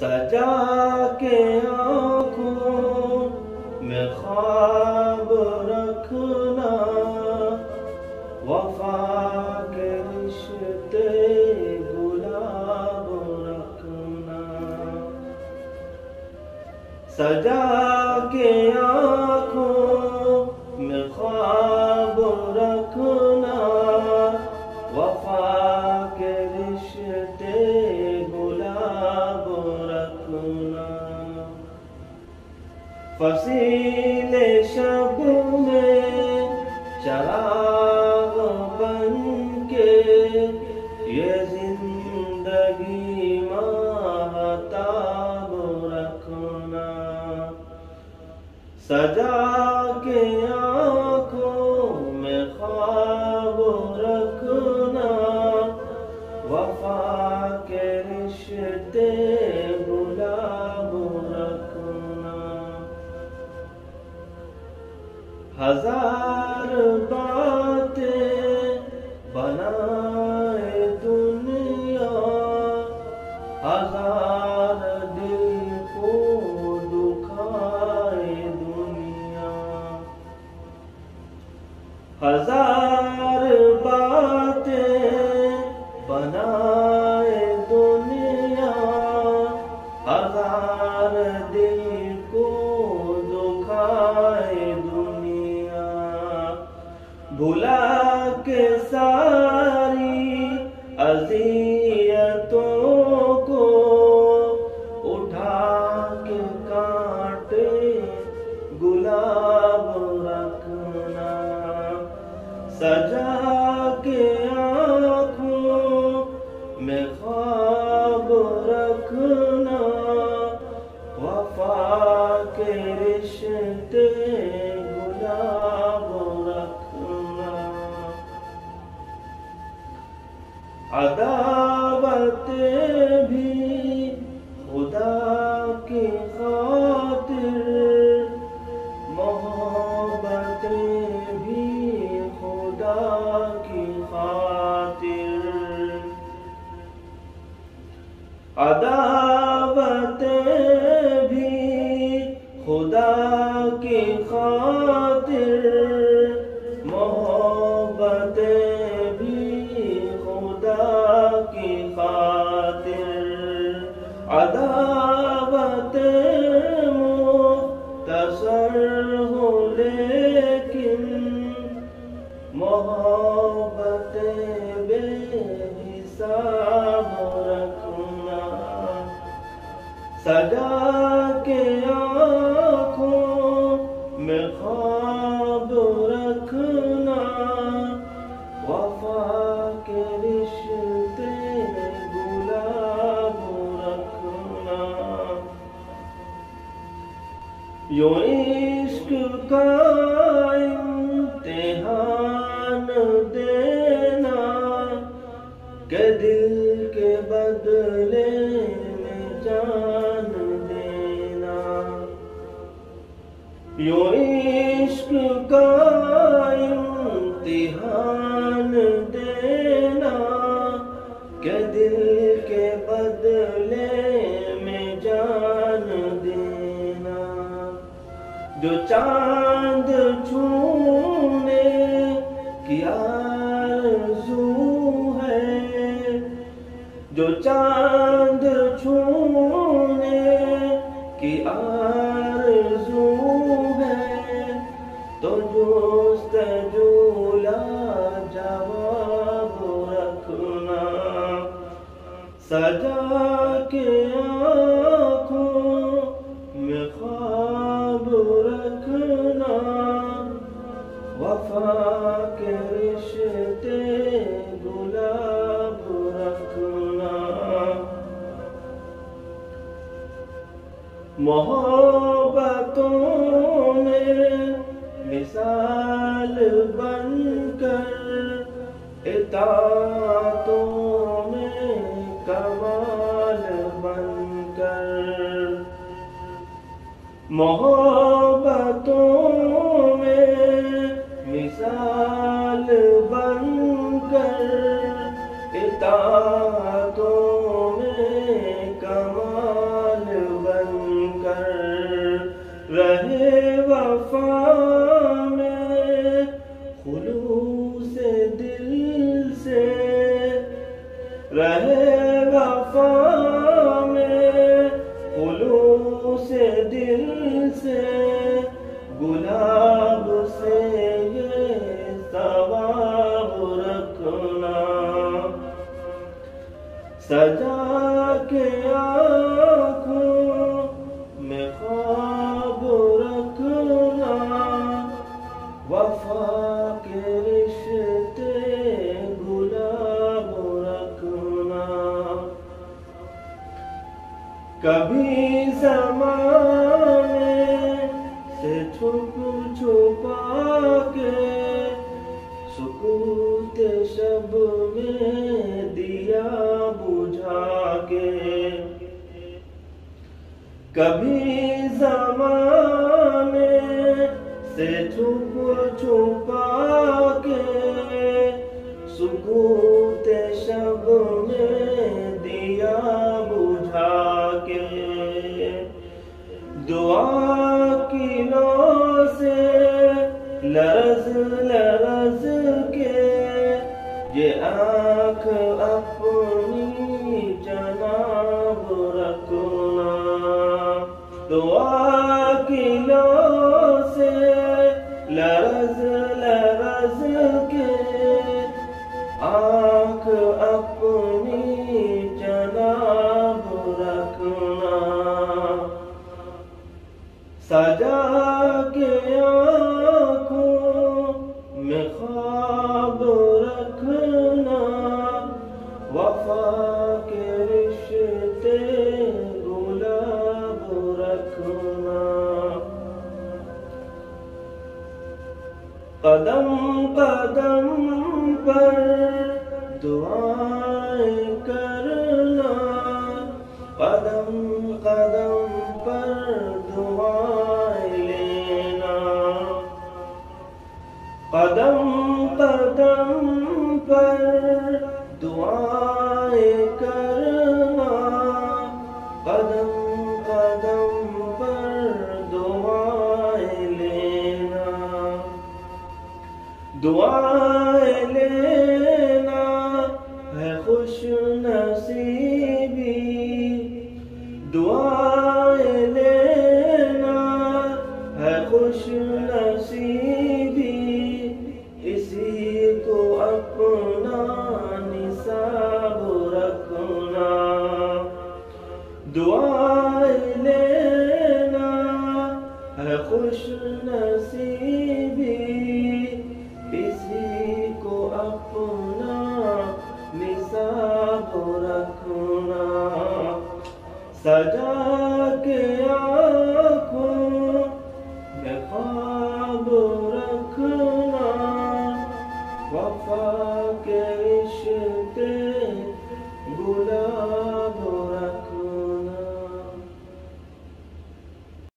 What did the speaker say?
سجا کے آنکھوں میں خواب رکھنا، وفا کے رشتے گلاب رکھنا۔ سجا کے آنکھوں میں خواب رکھنا، وفا کے رشتے گلاب رکھنا۔ فصیل شب میں چراغ بن کے یہ زندگی ماہتاب رکھنا۔ سجا کے آنکھوں میں خواب رکھنا، وفا کے رشتے گلاب رکھنا۔ ہزار باتیں بنائے دنیا، ہزار دل کو دکھائے دنیا۔ ہزار باتیں بنائے دنیا، ہزار دل کو دکھائے دنیا۔ بھلا کے ساری اذیتوں کو اٹھا کے کانٹے گلاب رکھنا۔ سجا کے آنکھوں میں خواب رکھنا، وفا کے رشتے گلاب رکھنا۔ عداوتیں بھی خدا کی خاطر، محبتیں بھی خدا کی خاطر۔ عداوتیں بھی خدا کی خاطر، محبتیں بھی خدا کی خاطر۔ عداوتیں مختصر ہو لیکن محبتیں بے حساب رکھنا۔ سجا کے آنکھوں میں خواب رکھنا، وفا کے رشتے گلاب رکھنا۔ یوں عشق کا امتحان دینا کہ دل کے بدلے میں جان دینا۔ یوں عشق کا امتحان دینا کہ دل کے بدلے میں جان دینا۔ جو چاند چھونے کی آرزو ہے، جو چاند چھونے کی آرزو ہے، تو جستجو لاجواب رکھنا۔ سجا کے آنکھوں میں خواب رکھنا، وفا کے رشتے گلاب رکھنا۔ محبتوں میں مثال بن کر، اطاعتوں میں کمال بن کر۔ محبتوں میں مثال بن کر، اطاعتوں میں کمال رہے وفا میں خلوص دل سے، گلاب سے یہ ثواب رکھنا، سجا کے آنکھوں میں خواب رکھنا، وفا کے رشتے گلاب رکھنا، کبھی زمانے سے چھپ چھپا کے، سکوت شب میں دیا بجھا کے، کبھی زمانے سے چھپ چھپا کے، سکوت شب میں دیا بجھا کے، دعا کی نو سے لرز لرز کے، یہ آنکھ اپنی جناب رکھنا، دعا کی نو سے لرز لرز کے، آنکھ اپنی جناب رکھنا، سجا کے آنکھوں میں خواب رکھنا، وفا کے رشتے گلاب رکھنا، قدم قدم پر دعائیں کرنا، قدم قدم پر دعائیں لینا، قدم قدم پر دعائیں کرنا، قدم قدم پر دعائیں لینا، دعائیں لینا ہے خوش نصیبی، دعائیں لینا ہے خوش نصیبی، اسی کو اپنا نصاب رکھنا، دعائیں لینا ہے خوش نصیبی، اسی کو اپنا نصاب رکھنا، سجا کے آنکھوں میں خواب رکھنا، وفا کے رشتے